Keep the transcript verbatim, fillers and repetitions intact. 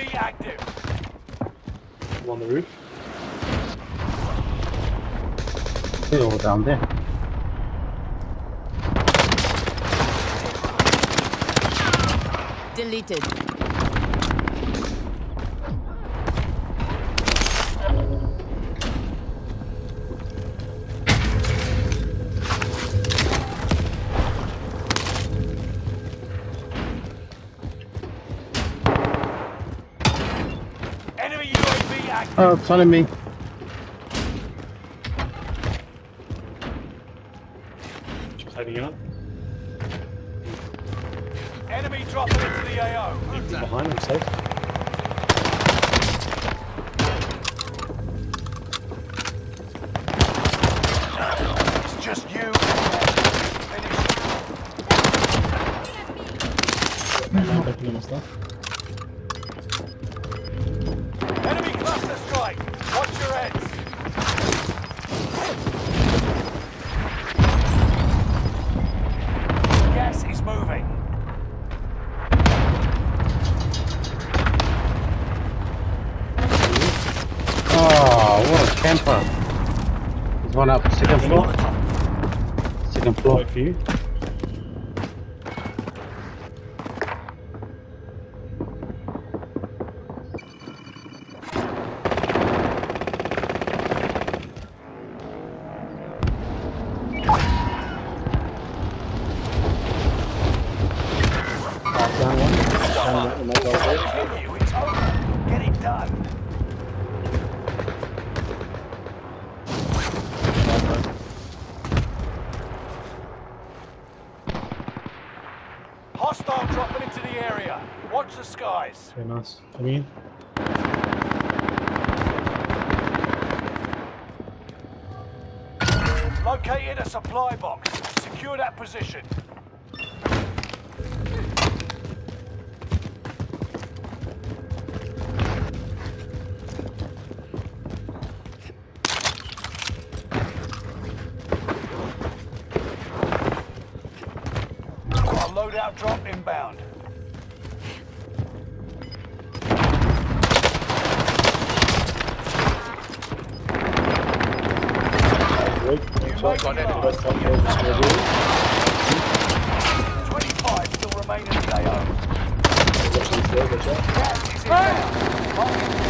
V active. I'm on the roof. They're all down there. Deleted. Enemy U A V active. Oh, it's on me. Just heading up. Enemy dropping into the A O. He's behind him, safe. It's just you. Finish. Opening my stuff. Enemy cluster strike. Watch your heads. Gas is moving. Oh, what a camper. There's one up second floor. Second floor. Right for you. Down one. Down one. Another one there. Continue. It's over. Get it done. Hostile dropping into the area. Watch the skies. Very nice. Coming in. Located a supply box. Secure that position. Got a loadout drop inbound. Wait. might Got be it. large. West top hill. Just gonna do twenty-five still remain in the A O. it. Watch them throw the shot. Gas is inbound. Marking